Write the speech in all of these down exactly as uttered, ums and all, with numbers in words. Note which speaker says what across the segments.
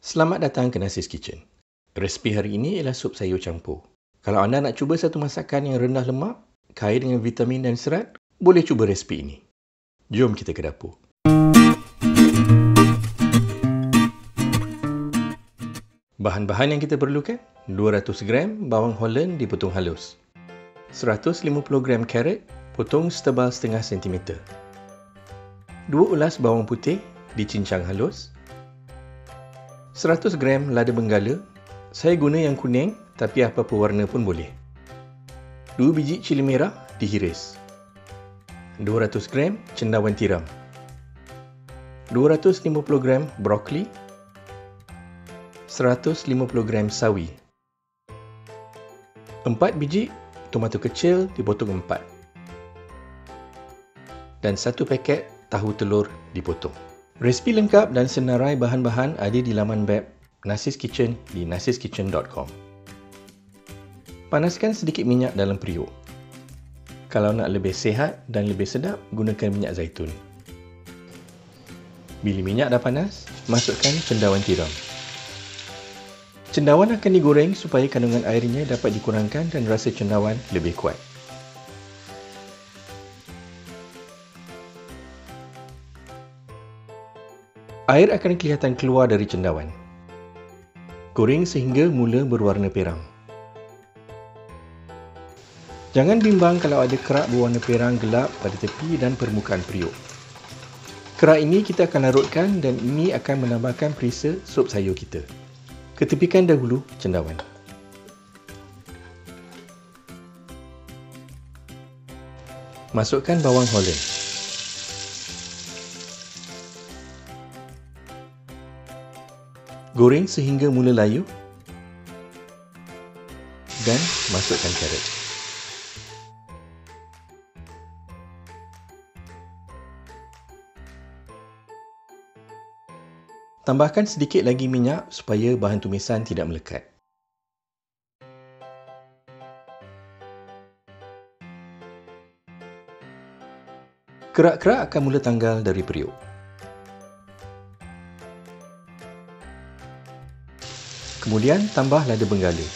Speaker 1: Selamat datang ke Nasi's Kitchen. Resipi hari ini ialah sup sayur campur. Kalau anda nak cuba satu masakan yang rendah lemak, kaya dengan vitamin dan serat, boleh cuba resipi ini. Jom kita ke dapur. Bahan-bahan yang kita perlukan: dua ratus gram bawang Holland dipotong halus, seratus lima puluh gram karot potong setebal setengah sentimeter, dua ulas bawang putih dicincang halus, seratus gram lada benggala, saya guna yang kuning tapi apa-apa warna pun boleh, dua biji cili merah dihiris, dua ratus gram cendawan tiram, dua ratus lima puluh gram brokoli, seratus lima puluh gram sawi, empat biji tomato kecil dipotong empat, dan satu paket tahu telur dipotong. Resipi lengkap dan senarai bahan-bahan ada di laman web Nasi's Kitchen di nasis kitchen dot com. Panaskan sedikit minyak dalam periuk. Kalau nak lebih sihat dan lebih sedap, gunakan minyak zaitun. Bila minyak dah panas, masukkan cendawan tiram. Cendawan akan digoreng supaya kandungan airnya dapat dikurangkan dan rasa cendawan lebih kuat. Air akan kelihatan keluar dari cendawan. Goreng sehingga mula berwarna perang. Jangan bimbang kalau ada kerak berwarna perang gelap pada tepi dan permukaan periuk. Kerak ini kita akan larutkan dan ini akan menambahkan perisa sup sayur kita. Ketepikan dahulu cendawan. Masukkan bawang Holland. Goreng sehingga mula layu dan masukkan karot. Tambahkan sedikit lagi minyak supaya bahan tumisan tidak melekat. Kerak-kerak akan mula tanggal dari periuk. Kemudian tambah lada benggala.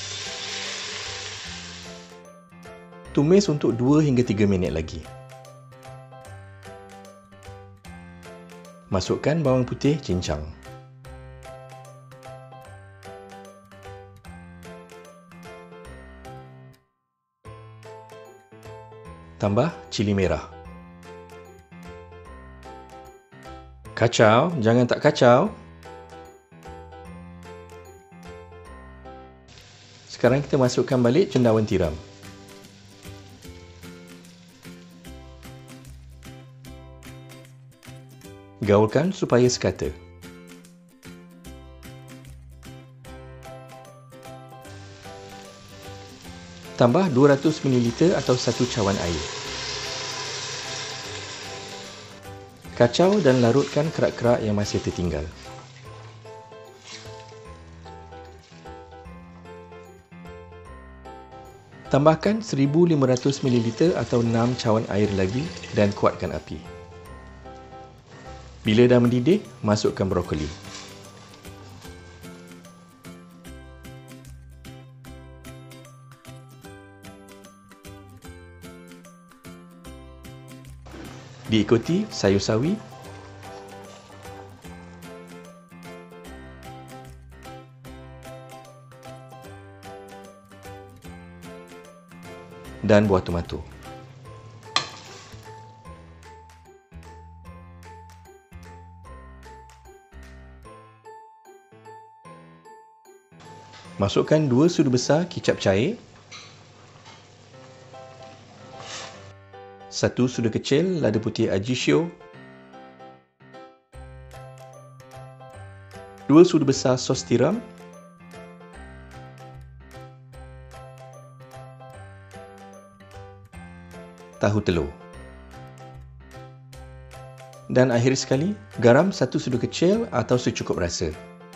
Speaker 1: Tumis untuk dua hingga tiga minit lagi. Masukkan bawang putih cincang. Tambah cili merah. Kacau, jangan tak kacau. Sekarang kita masukkan balik cendawan tiram. Gaulkan supaya sekata. Tambah dua ratus mililiter atau satu cawan air. Kacau dan larutkan kerak-kerak yang masih tertinggal. Tambahkan seribu lima ratus mililiter atau enam cawan air lagi dan kuatkan api. Bila dah mendidih, masukkan brokoli. Diikuti sayur sawi, dan buah tomato. Masukkan dua sudu besar kicap cair, satu sudu kecil lada putih ajisio, dua sudu besar sos tiram, tahu telur. Dan akhir sekali, garam satu sudu kecil atau secukup rasa.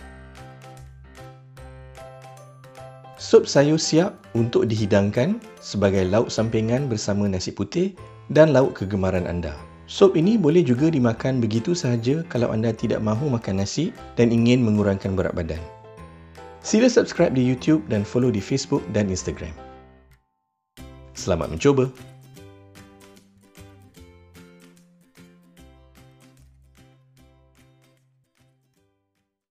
Speaker 1: Sup sayur siap untuk dihidangkan sebagai lauk sampingan bersama nasi putih dan lauk kegemaran anda. Sup ini boleh juga dimakan begitu sahaja kalau anda tidak mahu makan nasi dan ingin mengurangkan berat badan. Sila subscribe di YouTube dan follow di Facebook dan Instagram. Selamat mencuba!